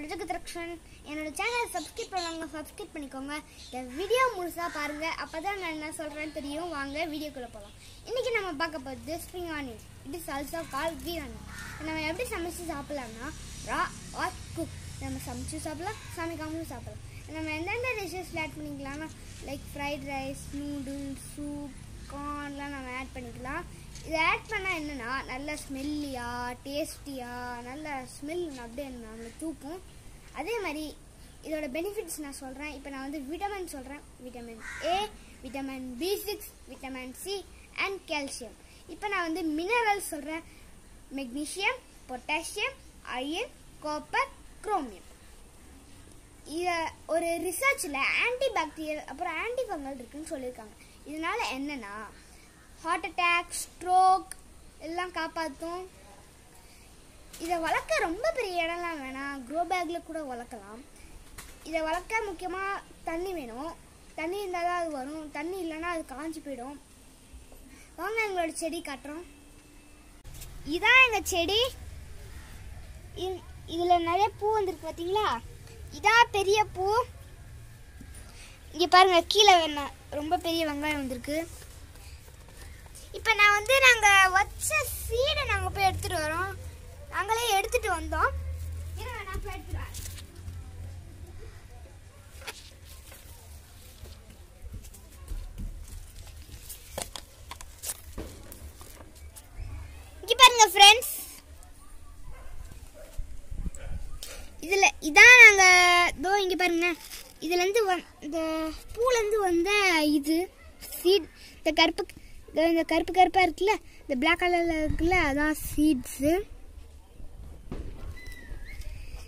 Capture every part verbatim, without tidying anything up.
ரஜகத்ரக்ஷன். என்னோட சேனலை சப்ஸ்கிரைப் பண்ணுவாங்க, சப்ஸ்கிரைப் பண்ணிக்கோங்க. இந்த வீடியோ முழுசாக பாருங்கள், அப்போ தான் நான் என்ன சொல்கிறேன்னு தெரியும். வாங்க வீடியோக்குள்ளே போகலாம். இன்றைக்கி நம்ம பார்க்க போகிறது spring onion. It is also call green onion. நம்ம எப்படி சமைச்சு சாப்பிட்லாம்னா ரா ஆர் குக். நம்ம சமைச்சு சாப்பிடலாம், சமைக்காமலும் சாப்பிடலாம். நம்ம எந்தெந்த டிஷ்ஷஸில் ஆட் பண்ணிக்கலாம்னா like fried rice, noodles, soup, கார்ன்லாம் நம்ம ஆட் பண்ணிக்கலாம். இதை ஆட் பண்ணால் என்னென்னா நல்ல ஸ்மெல்லியாக, டேஸ்டியாக, நல்ல ஸ்மெல் அப்படியே நம்மளை தூக்கும். அதே மாதிரி இதோட பெனிஃபிட்ஸ் நான் சொல்கிறேன். இப்போ நான் வந்து விட்டமின் சொல்கிறேன். Vitamin A, vitamin B six, vitamin C and calcium. இப்போ நான் வந்து மினரல்ஸ் சொல்கிறேன். Magnesium, potassium, iron, copper, chromium. இதை ஒரு ரிசர்ச்சில் ஆன்டி பாக்டீரியல் அப்புறம் ஆன்டி ஃபங்கல் இருக்குன்னு சொல்லியிருக்காங்க. இதனால என்னன்னா ஹார்ட் அட்டாக், ஸ்ட்ரோக் எல்லாம் காப்பாற்றும். இதை வளர்க்க ரொம்ப பெரிய இடம்லாம் வேணாம், க்ரோ பேக்கில் கூட வளர்க்கலாம். இதை வளர்க்க முக்கியமாக தண்ணி வேணும். தண்ணி இருந்தால் தான் அது வரும். தண்ணி இல்லைன்னா அது காஞ்சி போயிடும். வாங்க எங்களோட செடி காட்டுறோம். இதான் எங்கள் செடி. இதில் நிறைய பூ வந்திருக்கு பார்த்தீங்களா? இதான் பெரிய பூ. இங்கே பாருங்க, கீழே வேணாம் ரொம்ப பெரிய வெங்காயம் வந்திருக்கு. இப்போ நான் வந்து நாங்கள் வச்ச சீடை நாங்கள் போய் எடுத்துகிட்டு வரோம். நாங்களே எடுத்துகிட்டு வந்தோம். ஏன்னா நான் போய் எடுத்துட்டு வரேன். இங்கே பாருங்க ஃப்ரெண்ட்ஸ், இதில் இதான் நாங்கள் இதோ இங்கே பாருங்க. இதுலேருந்து வந் இந்த பூலேருந்து வந்த இது சீட். இந்த கருப்பு இந்த கருப்பு கருப்பாக இருக்குல்ல, இந்த பிளாக் கலரில் இருக்குல்ல, அதான் சீட்ஸு.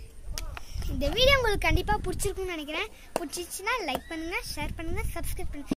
இந்த வீடியோ உங்களுக்கு கண்டிப்பாக பிடிச்சிருக்குன்னு நினைக்கிறேன். பிடிச்சிச்சுன்னா லைக் பண்ணுங்கள், ஷேர் பண்ணுங்கள், சப்ஸ்கிரைப் பண்ணுங்கள்.